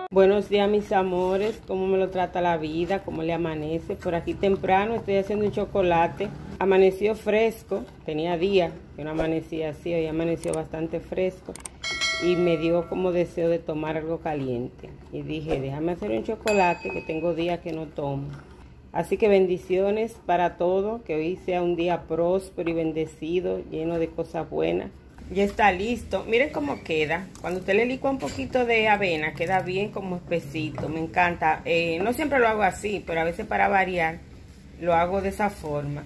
Buenos días, mis amores. ¿Cómo me lo trata la vida? ¿Cómo le amanece? Por aquí temprano estoy haciendo un chocolate. Amaneció fresco. Tenía días que no amanecía así. Hoy amaneció bastante fresco. Y me dio como deseo de tomar algo caliente. Y dije, déjame hacer un chocolate que tengo días que no tomo. Así que bendiciones para todos. Que hoy sea un día próspero y bendecido, lleno de cosas buenas. Ya está listo. Miren cómo queda. Cuando usted le licua un poquito de avena, queda bien como espesito. Me encanta. No siempre lo hago así, pero a veces para variar lo hago de esa forma.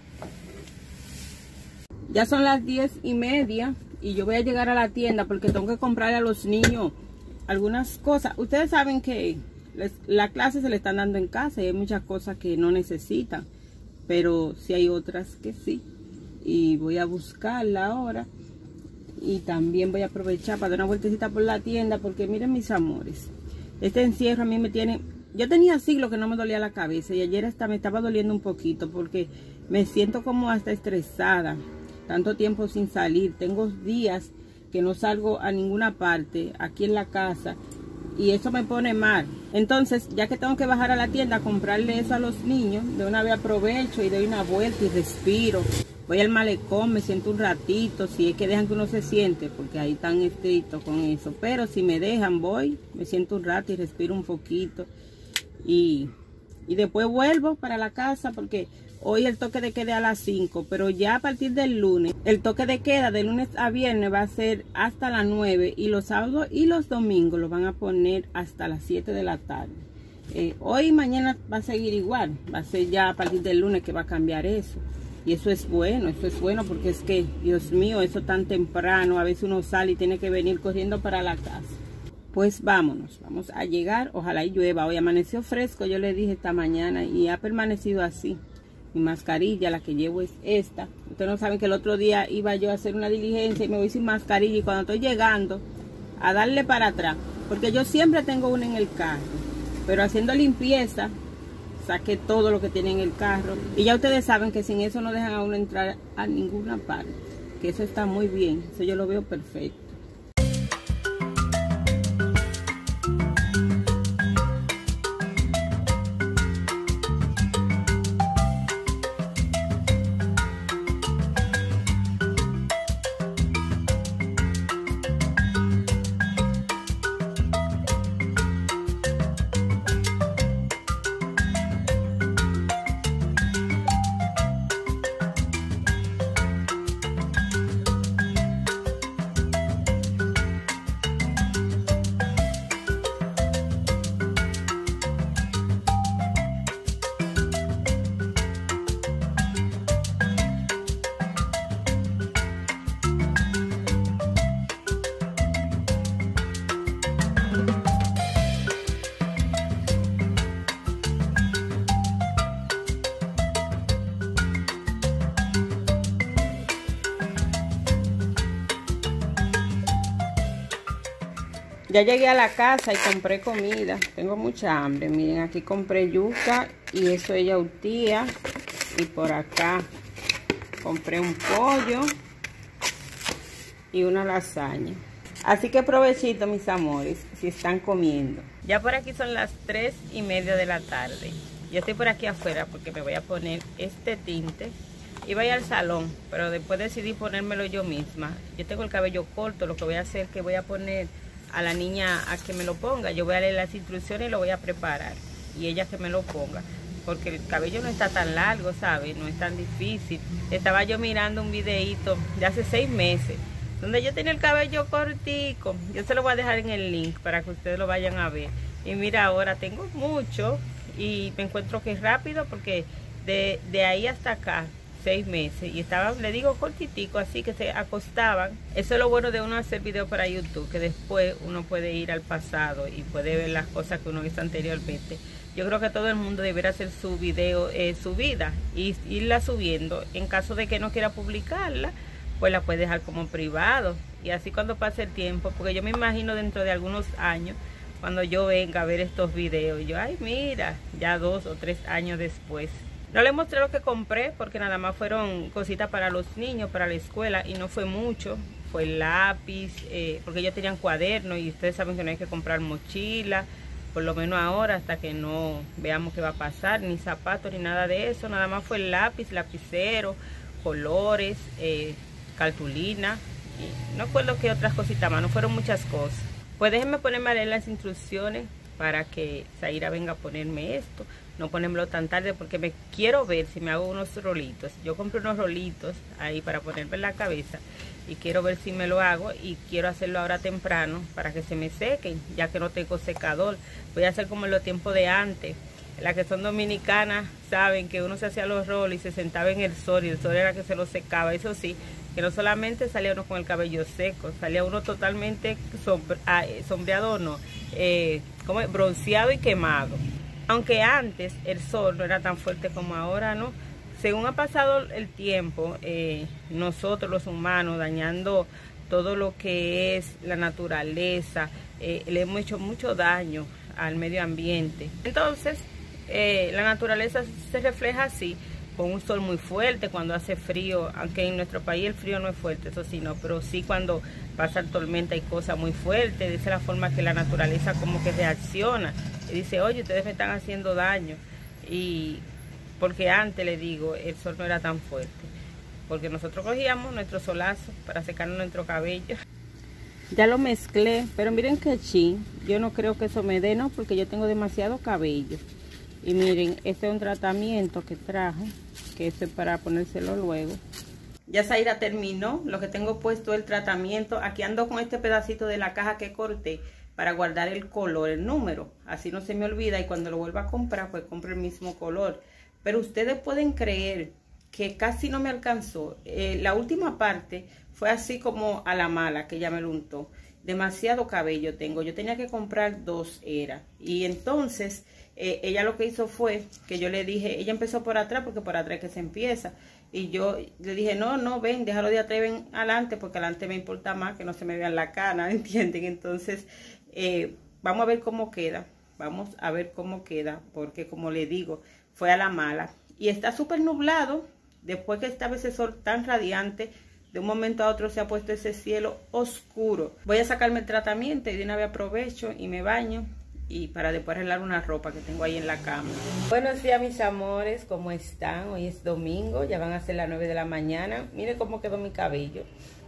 Ya son las 10:30 y yo voy a llegar a la tienda porque tengo que comprarle a los niños algunas cosas. Ustedes saben que las clases se le están dando en casa y hay muchas cosas que no necesitan, pero sí hay otras que sí. Y voy a buscarla ahora. Y también voy a aprovechar para dar una vueltecita por la tienda porque miren, mis amores, este encierro a mí me tiene... Yo tenía siglos que no me dolía la cabeza y ayer hasta me estaba doliendo un poquito porque me siento como hasta estresada. Tanto tiempo sin salir. Tengo días que no salgo a ninguna parte aquí en la casa y eso me pone mal. Entonces, ya que tengo que bajar a la tienda a comprarle eso a los niños, de una vez aprovecho y doy una vuelta y respiro. Voy al malecón, me siento un ratito, si es que dejan que uno se siente, porque ahí están estrictos con eso. Pero si me dejan, voy, me siento un rato y respiro un poquito. Y después vuelvo para la casa, porque hoy el toque de queda a las 5, pero ya a partir del lunes, el toque de queda de lunes a viernes va a ser hasta las 9, y los sábados y los domingos lo van a poner hasta las 7 de la tarde. Hoy y mañana va a seguir igual, va a ser ya a partir del lunes que va a cambiar eso. Y eso es bueno porque es que, Dios mío, eso tan temprano, a veces uno sale y tiene que venir corriendo para la casa. Pues vámonos, vamos a llegar, ojalá y llueva. Hoy amaneció fresco, yo le dije esta mañana y ha permanecido así. Mi mascarilla, la que llevo es esta. Ustedes no saben que el otro día iba yo a hacer una diligencia y me voy sin mascarilla y cuando estoy llegando a darle para atrás, porque yo siempre tengo una en el carro, pero haciendo limpieza, saqué todo lo que tiene en el carro. Y ya ustedes saben que sin eso no dejan a uno entrar a ninguna parte. Que eso está muy bien. Eso yo lo veo perfecto. Ya llegué a la casa y compré comida. Tengo mucha hambre. Miren, aquí compré yuca y eso es yautía. Y por acá compré un pollo y una lasaña. Así que provechito, mis amores, si están comiendo. Ya por aquí son las 3:30 de la tarde. Yo estoy por aquí afuera porque me voy a poner este tinte. Iba a ir al salón, pero después decidí ponérmelo yo misma. Yo tengo el cabello corto, lo que voy a hacer es que voy a poner a la niña a que me lo ponga. Yo voy a leer las instrucciones y lo voy a preparar y ella que me lo ponga, porque el cabello no está tan largo, ¿sabes? No es tan difícil. Estaba yo mirando un videito de hace 6 meses donde yo tenía el cabello cortico. Yo se lo voy a dejar en el link para que ustedes lo vayan a ver. Y mira, ahora tengo mucho y me encuentro que es rápido porque de ahí hasta acá 6 meses y estaban, le digo, cortitico, así que se acostaban. Eso es lo bueno de uno hacer video para YouTube, que después uno puede ir al pasado y puede ver las cosas que uno hizo anteriormente. Yo creo que todo el mundo debería hacer su video, su vida, y irla subiendo. En caso de que no quiera publicarla, pues la puede dejar como privado. Y así cuando pase el tiempo, porque yo me imagino dentro de algunos años, cuando yo venga a ver estos videos, y yo, ay, mira, ya 2 o 3 años después. No les mostré lo que compré porque nada más fueron cositas para los niños, para la escuela, y no fue mucho. fue el lápiz, porque ellos tenían cuadernos y ustedes saben que no hay que comprar mochila, por lo menos ahora, hasta que no veamos qué va a pasar, ni zapatos ni nada de eso. Nada más fue el lápiz, lapicero, colores, cartulina, y no recuerdo qué otras cositas más, no fueron muchas cosas. Pues déjenme ponerme a leer las instrucciones para que Zaira venga a ponerme esto, no ponérmelo tan tarde porque me quiero ver si me hago unos rolitos. Yo compré unos rolitos ahí para ponerme en la cabeza y quiero ver si me lo hago, y quiero hacerlo ahora temprano para que se me sequen, ya que no tengo secador. Voy a hacer como en los tiempos de antes. Las que son dominicanas saben que uno se hacía los rolos y se sentaba en el sol, y el sol era que se lo secaba. Eso sí, que no solamente salía uno con el cabello seco, salía uno totalmente sombreado, no, como bronceado y quemado. Aunque antes el sol no era tan fuerte como ahora, ¿no? Según ha pasado el tiempo, nosotros los humanos, dañando todo lo que es la naturaleza, le hemos hecho mucho daño al medio ambiente. Entonces, la naturaleza se refleja así, con un sol muy fuerte cuando hace frío, aunque en nuestro país el frío no es fuerte, eso sí, no, pero sí cuando pasa tormenta y cosas muy fuertes. Esa es la forma que la naturaleza como que reacciona y dice, oye, ustedes me están haciendo daño. Y porque antes, le digo, el sol no era tan fuerte, porque nosotros cogíamos nuestro solazo para secarnos nuestro cabello. Ya lo mezclé, pero miren que chin, yo no creo que eso me dé, no, porque yo tengo demasiado cabello. Y miren, este es un tratamiento que traje, que esto es para ponérselo luego. Ya Zaira terminó, lo que tengo puesto es el tratamiento. Aquí ando con este pedacito de la caja que corté para guardar el color, el número. Así no se me olvida, y cuando lo vuelva a comprar, pues compro el mismo color. Pero ustedes pueden creer que casi no me alcanzó. La última parte fue así como a la mala, que ella me lo untó. Demasiado cabello tengo, yo tenía que comprar 2 era. Y entonces ella lo que hizo fue que yo le dije, ella empezó por atrás, porque por atrás es que se empieza. Y yo le dije, no, ven, déjalo de atrás, ven adelante, porque adelante me importa más que no se me vean la cana, ¿entienden? Entonces, vamos a ver cómo queda. Vamos a ver cómo queda, porque como le digo, fue a la mala. Y está súper nublado, después que estaba ese sol tan radiante, de un momento a otro se ha puesto ese cielo oscuro. Voy a sacarme el tratamiento y de una vez aprovecho y me baño, y para después arreglar una ropa que tengo ahí en la cama. Buenos días, mis amores, ¿cómo están? Hoy es domingo, ya van a ser las 9 de la mañana. Miren cómo quedó mi cabello.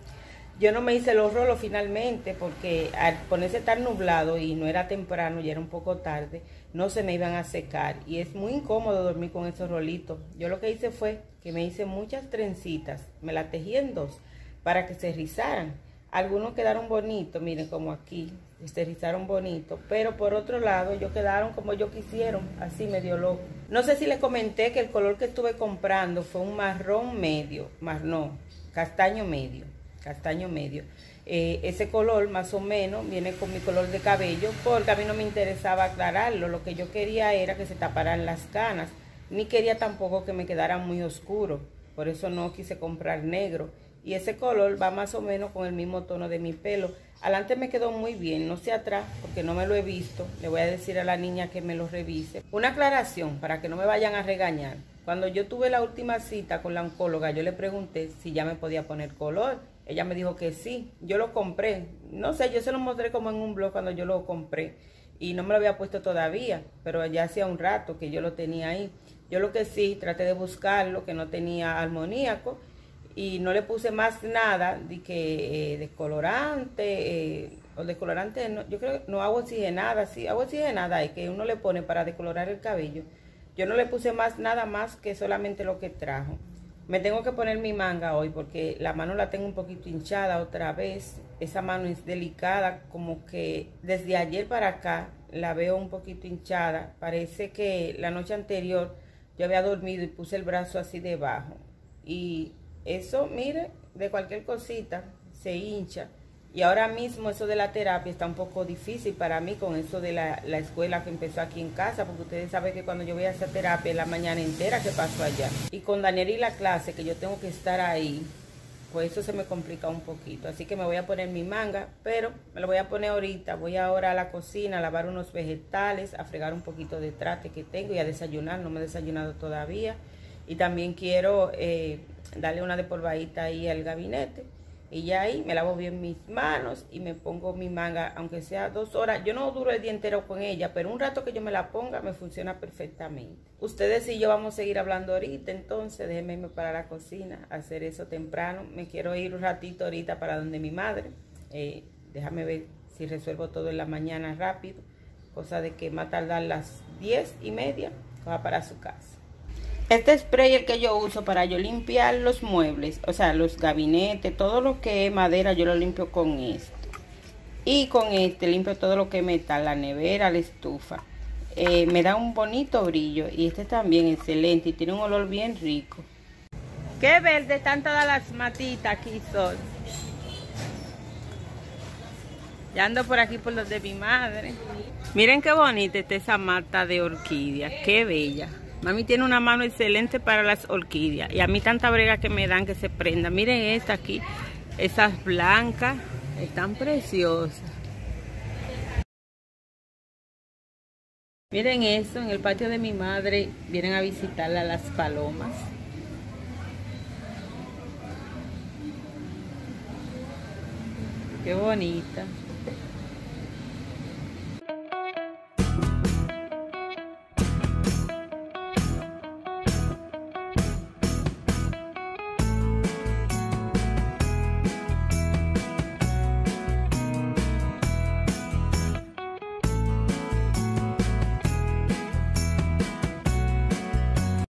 Yo no me hice los rolos finalmente porque al ponerse tan nublado y no era temprano, ya era un poco tarde, no se me iban a secar y es muy incómodo dormir con esos rolitos. Yo lo que hice fue que me hice muchas trencitas, me las tejí en 2 para que se rizaran. Algunos quedaron bonitos, miren, como aquí, se rizaron bonitos, pero por otro lado ellos quedaron como yo quisieron, así medio loco. No sé si les comenté que el color que estuve comprando fue un marrón medio, castaño medio. Ese color más o menos viene con mi color de cabello, porque a mí no me interesaba aclararlo. Lo que yo quería era que se taparan las canas, ni quería tampoco que me quedara muy oscuro, por eso no quise comprar negro. Y ese color va más o menos con el mismo tono de mi pelo. Adelante me quedó muy bien, no sé atrás porque no me lo he visto. Le voy a decir a la niña que me lo revise. Una aclaración para que no me vayan a regañar. Cuando yo tuve la última cita con la oncóloga, yo le pregunté si ya me podía poner color. Ella me dijo que sí, yo lo compré. No sé, yo se lo mostré como en un blog cuando yo lo compré. Y no me lo había puesto todavía, pero ya hacía un rato que yo lo tenía ahí. Yo lo que sí, traté de buscarlo, que no tenía amoníaco. Y no le puse más nada de que descolorante, o descolorante, no, yo creo que no, agua oxigenada, sí, agua oxigenada es que uno le pone para decolorar el cabello. Yo no le puse nada más que solamente lo que trajo. Me tengo que poner mi manga hoy porque la mano la tengo un poquito hinchada otra vez. Esa mano es delicada, como que desde ayer para acá la veo un poquito hinchada. Parece que la noche anterior yo había dormido y puse el brazo así debajo. Y eso, mire, de cualquier cosita se hincha. Y ahora mismo eso de la terapia está un poco difícil para mí con eso de la escuela que empezó aquí en casa, porque ustedes saben que cuando yo voy a hacer terapia es la mañana entera que paso allá. Y con Daniel y la clase, que yo tengo que estar ahí, pues eso se me complica un poquito. Así que me voy a poner mi manga, pero me lo voy a poner ahorita. Voy ahora a la cocina a lavar unos vegetales, a fregar un poquito de trate que tengo y a desayunar. No me he desayunado todavía. Y también quiero darle una despolvadita ahí al gabinete. Y ya ahí me lavo bien mis manos y me pongo mi manga, aunque sea 2 horas. Yo no duro el día entero con ella, pero un rato que yo me la ponga me funciona perfectamente. Ustedes y yo vamos a seguir hablando ahorita, entonces déjenme irme para la cocina, hacer eso temprano. Me quiero ir un ratito ahorita para donde mi madre. Déjame ver si resuelvo todo en la mañana rápido, cosa de que más tardar las 10:30 va para su casa. Este spray es el que yo uso para yo limpiar los muebles, o sea, los gabinetes, todo lo que es madera yo lo limpio con esto. Y con este limpio todo lo que es metal, la nevera, la estufa. Me da un bonito brillo y este también excelente y tiene un olor bien rico. Qué verde están todas las matitas aquí, Sol. Ya ando por aquí por los de mi madre. Miren qué bonita está esa mata de orquídea, qué bella. Mami tiene una mano excelente para las orquídeas. Y a mí tanta brega que me dan que se prenda. Miren esta aquí. Esas blancas. Están preciosas. Miren eso. En el patio de mi madre vienen a visitarla las palomas. Qué bonita.